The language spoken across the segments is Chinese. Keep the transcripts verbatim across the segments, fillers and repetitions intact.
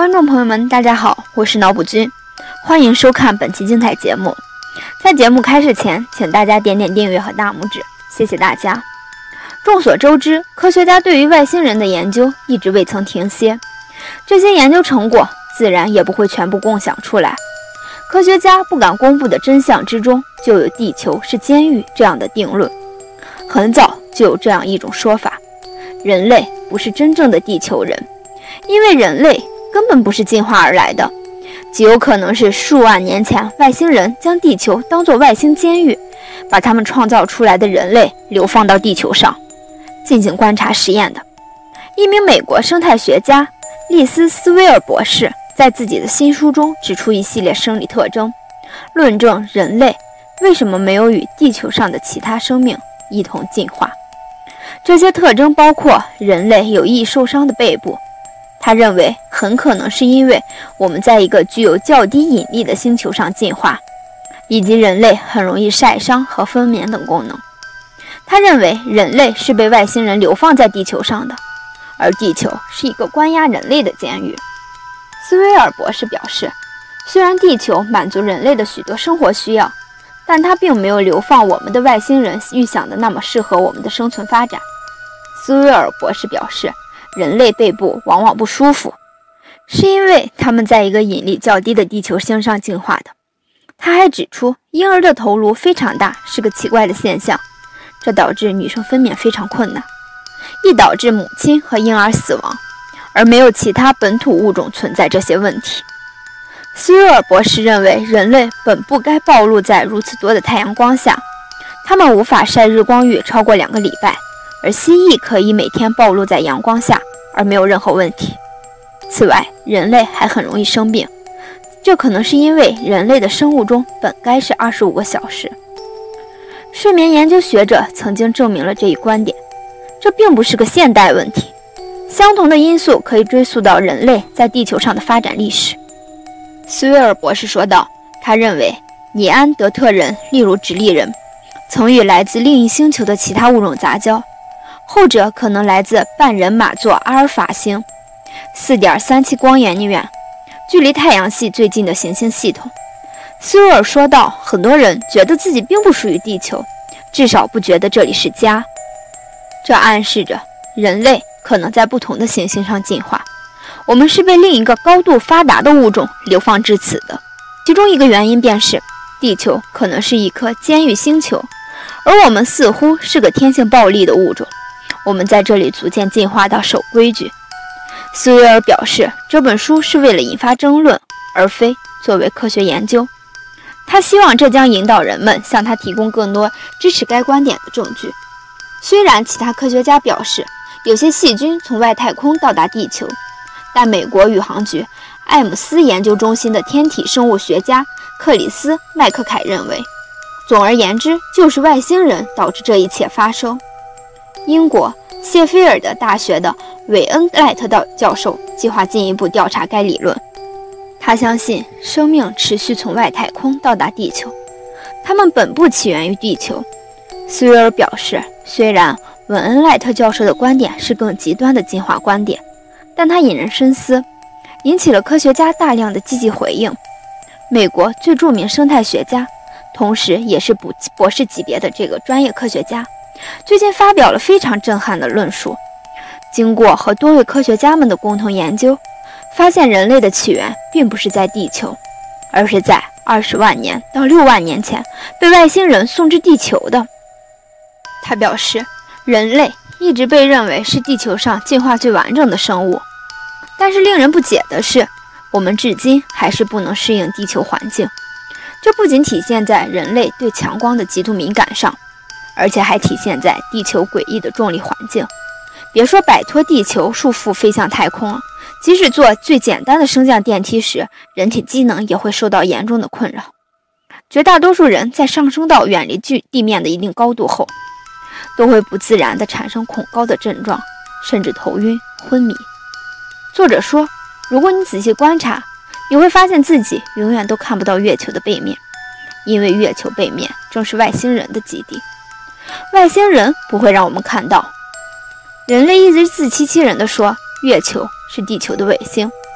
观众朋友们，大家好，我是脑补君，欢迎收看本期精彩节目。在节目开始前，请大家点点订阅和大拇指，谢谢大家。众所周知，科学家对于外星人的研究一直未曾停歇，这些研究成果自然也不会全部共享出来。科学家不敢公布的真相之中，就有地球是监狱这样的定论。很早就有这样一种说法，人类不是真正的地球人，因为人类根本不是进化而来的，极有可能是数万年前外星人将地球当作外星监狱，把他们创造出来的人类流放到地球上进行观察实验的。一名美国生态学家利斯·斯威尔博士在自己的新书中指出一系列生理特征，论证人类为什么没有与地球上的其他生命一同进化。这些特征包括人类有易受伤的背部，他认为很可能是因为我们在一个具有较低引力的星球上进化，以及人类很容易晒伤和分娩等功能。他认为人类是被外星人流放在地球上的，而地球是一个关押人类的监狱。斯威尔博士表示，虽然地球满足人类的许多生活需要，但它并没有流放我们的外星人预想的那么适合我们的生存发展。斯威尔博士表示，人类背部往往不舒服，是因为他们在一个引力较低的地球星上进化的。他还指出，婴儿的头颅非常大是个奇怪的现象，这导致女生分娩非常困难，易导致母亲和婴儿死亡，而没有其他本土物种存在这些问题。斯威尔博士认为，人类本不该暴露在如此多的太阳光下，他们无法晒日光浴超过两个礼拜，而蜥蜴可以每天暴露在阳光下而没有任何问题。此外，人类还很容易生病，这可能是因为人类的生物钟本该是二十五个小时。睡眠研究学者曾经证明了这一观点，这并不是个现代问题。相同的因素可以追溯到人类在地球上的发展历史。斯威尔博士说道，他认为尼安德特人，例如直立人，曾与来自另一星球的其他物种杂交，后者可能来自半人马座阿尔法星 四点三七 光年远，距离太阳系最近的行星系统。斯威尔说道，很多人觉得自己并不属于地球，至少不觉得这里是家。这暗示着人类可能在不同的行星上进化，我们是被另一个高度发达的物种流放至此的。其中一个原因便是地球可能是一颗监狱星球，而我们似乎是个天性暴力的物种，我们在这里逐渐进化到守规矩。斯威尔表示，这本书是为了引发争论，而非作为科学研究。他希望这将引导人们向他提供更多支持该观点的证据。虽然其他科学家表示有些细菌从外太空到达地球，但美国宇航局艾姆斯研究中心的天体生物学家克里斯·麦克凯认为，总而言之，就是外星人导致这一切发生。英国谢菲尔德大学的韦恩赖特道教授计划进一步调查该理论。他相信生命持续从外太空到达地球，它们本不起源于地球。斯威尔表示，虽然韦恩赖特教授的观点是更极端的进化观点，但他引人深思，引起了科学家大量的积极回应。美国最著名生态学家，同时也是博士级别的这个专业科学家，最近发表了非常震撼的论述。经过和多位科学家们的共同研究，发现人类的起源并不是在地球，而是在二十万年到六万年前被外星人送至地球的。他表示，人类一直被认为是地球上进化最完整的生物，但是令人不解的是，我们至今还是不能适应地球环境。这不仅体现在人类对强光的极度敏感上，而且还体现在地球诡异的重力环境。别说摆脱地球束缚飞向太空了，即使做最简单的升降电梯时，人体机能也会受到严重的困扰。绝大多数人在上升到远离地面的一定高度后，都会不自然地产生恐高的症状，甚至头晕、昏迷。作者说，如果你仔细观察，你会发现自己永远都看不到月球的背面，因为月球背面正是外星人的基地。外星人不会让我们看到。人类一直自欺欺人地说月球是地球的卫星，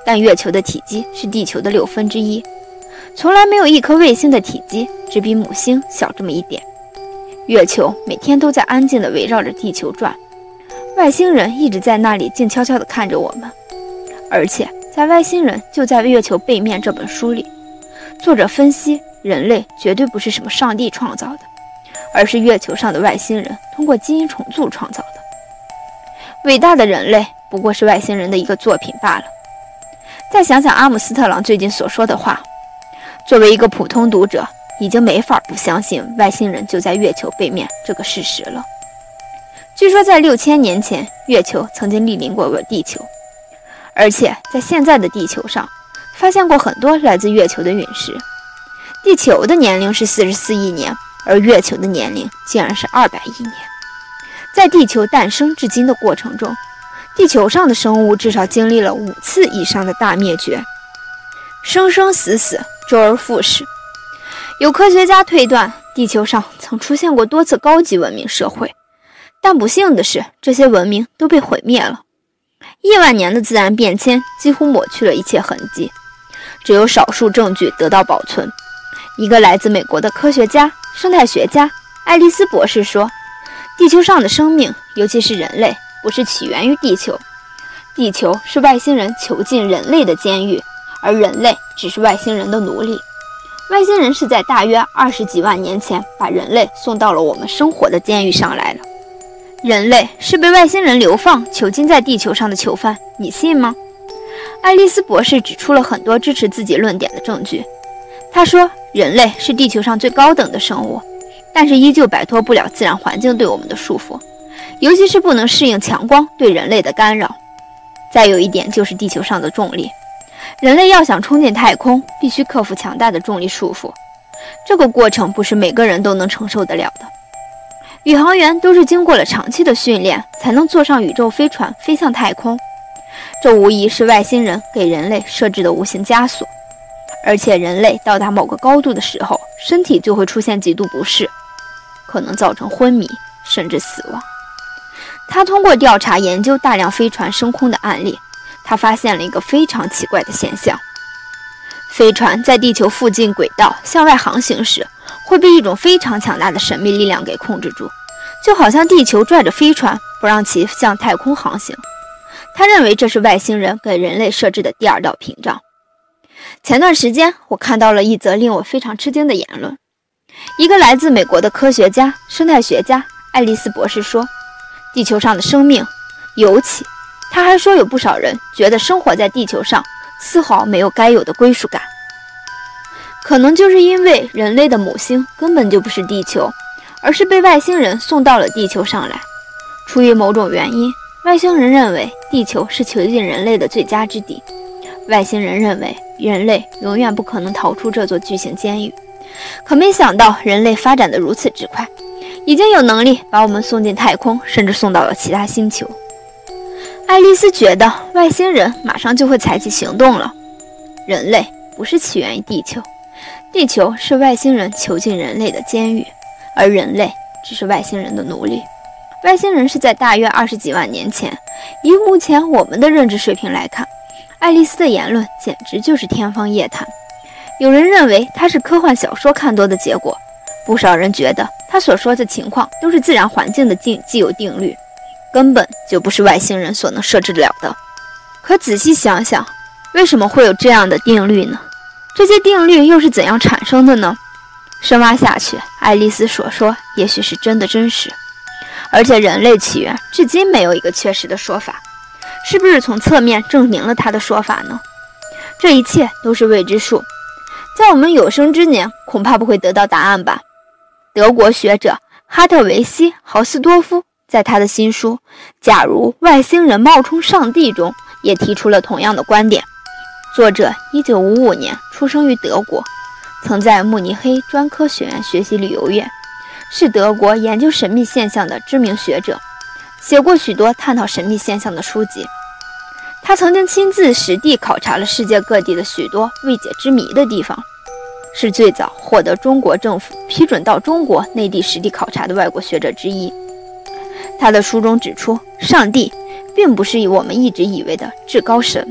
但月球的体积是地球的六分之一，从来没有一颗卫星的体积只比母星小这么一点。月球每天都在安静地围绕着地球转，外星人一直在那里静悄悄地看着我们。而且在《外星人就在月球背面》这本书里，作者分析人类绝对不是什么上帝创造的，而是月球上的外星人通过基因重组创造的。伟大的人类不过是外星人的一个作品罢了。再想想阿姆斯特朗最近所说的话，作为一个普通读者，已经没法不相信外星人就在月球背面这个事实了。据说在六千年前，月球曾经莅临过地球，而且在现在的地球上发现过很多来自月球的陨石。地球的年龄是四十四亿年，而月球的年龄竟然是二百亿年。在地球诞生至今的过程中，地球上的生物至少经历了五次以上的大灭绝，生生死死，周而复始。有科学家推断，地球上曾出现过多次高级文明社会，但不幸的是，这些文明都被毁灭了。亿万年的自然变迁几乎抹去了一切痕迹，只有少数证据得到保存。一个来自美国的科学家、生态学家爱丽丝博士说，地球上的生命，尤其是人类，不是起源于地球，地球是外星人囚禁人类的监狱，而人类只是外星人的奴隶。外星人是在大约二十几万年前把人类送到了我们生活的监狱上来了。人类是被外星人流放囚禁在地球上的囚犯，你信吗？爱丽丝博士指出了很多支持自己论点的证据。他说，人类是地球上最高等的生物，但是依旧摆脱不了自然环境对我们的束缚，尤其是不能适应强光对人类的干扰。再有一点就是地球上的重力，人类要想冲进太空，必须克服强大的重力束缚，这个过程不是每个人都能承受得了的。宇航员都是经过了长期的训练，才能坐上宇宙飞船飞向太空，这无疑是外星人给人类设置的无形枷锁。而且人类到达某个高度的时候，身体就会出现极度不适，可能造成昏迷甚至死亡。他通过调查研究大量飞船升空的案例，他发现了一个非常奇怪的现象：飞船在地球附近轨道向外航行时，会被一种非常强大的神秘力量给控制住，就好像地球拽着飞船不让其向太空航行。他认为这是外星人给人类设置的第二道屏障。前段时间我看到了一则令我非常吃惊的言论，一个来自美国的科学家、生态学家爱丽丝博士说，地球上的生命，尤其他还说有不少人觉得生活在地球上丝毫没有该有的归属感。可能就是因为人类的母星根本就不是地球，而是被外星人送到了地球上来。出于某种原因，外星人认为地球是囚禁人类的最佳之地。外星人认为人类永远不可能逃出这座巨型监狱，可没想到人类发展得如此之快，已经有能力把我们送进太空，甚至送到了其他星球。爱丽丝觉得外星人马上就会采取行动了。人类不是起源于地球，地球是外星人囚禁人类的监狱，而人类只是外星人的奴隶。外星人是在大约二十几万年前，以目前我们的认知水平来看，爱丽丝的言论简直就是天方夜谭。有人认为她是科幻小说看多的结果，不少人觉得她所说的情况都是自然环境的既既有定律，根本就不是外星人所能设置得了的。可仔细想想，为什么会有这样的定律呢？这些定律又是怎样产生的呢？深挖下去，爱丽丝所说也许是真的真实，而且人类起源至今没有一个确实的说法。是不是从侧面证明了他的说法呢？这一切都是未知数，在我们有生之年恐怕不会得到答案吧。德国学者哈特维希·豪斯多夫在他的新书《假如外星人冒充上帝》中也提出了同样的观点。作者一九五五年出生于德国，曾在慕尼黑专科学院学习旅游业，是德国研究神秘现象的知名学者，写过许多探讨神秘现象的书籍。他曾经亲自实地考察了世界各地的许多未解之谜的地方，是最早获得中国政府批准到中国内地实地考察的外国学者之一。他的书中指出，上帝并不是我们一直以为的至高神，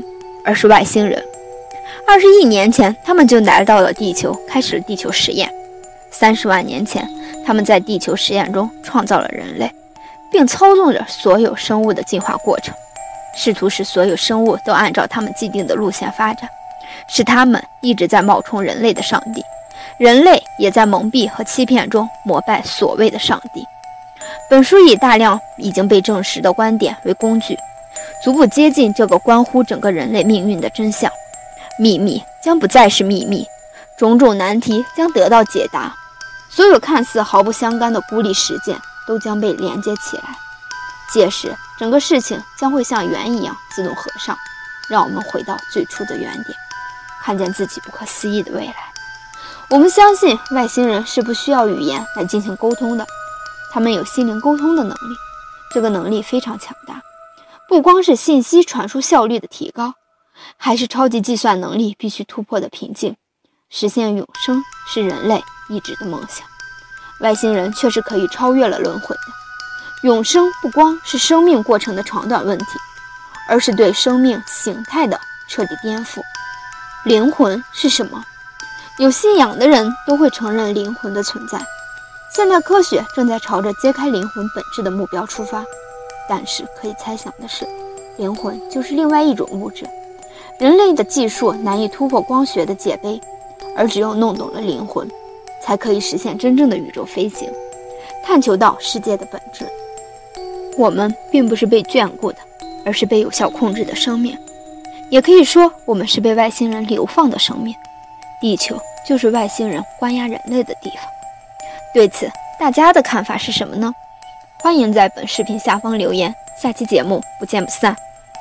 而是外星人。二十亿年前，他们就来到了地球，开始了地球实验。三十万年前，他们在地球实验中创造了人类，并操纵着所有生物的进化过程，试图使所有生物都按照他们既定的路线发展，使他们一直在冒充人类的上帝，人类也在蒙蔽和欺骗中膜拜所谓的上帝。本书以大量已经被证实的观点为工具，逐步接近这个关乎整个人类命运的真相。秘密将不再是秘密，种种难题将得到解答，所有看似毫不相干的孤立事件都将被连接起来，届时整个事情将会像圆一样自动合上，让我们回到最初的原点，看见自己不可思议的未来。我们相信外星人是不需要语言来进行沟通的，他们有心灵沟通的能力，这个能力非常强大，不光是信息传输效率的提高，还是超级计算能力必须突破的瓶颈。实现永生是人类一直的梦想，外星人确实可以超越了轮回的。永生不光是生命过程的长短问题，而是对生命形态的彻底颠覆。灵魂是什么？有信仰的人都会承认灵魂的存在。现代科学正在朝着揭开灵魂本质的目标出发，但是可以猜想的是，灵魂就是另外一种物质。人类的技术难以突破光学的界碑，而只有弄懂了灵魂，才可以实现真正的宇宙飞行，探求到世界的本质。我们并不是被眷顾的，而是被有效控制的生命。也可以说，我们是被外星人流放的生命。地球就是外星人关押人类的地方。对此，大家的看法是什么呢？欢迎在本视频下方留言，下期节目不见不散。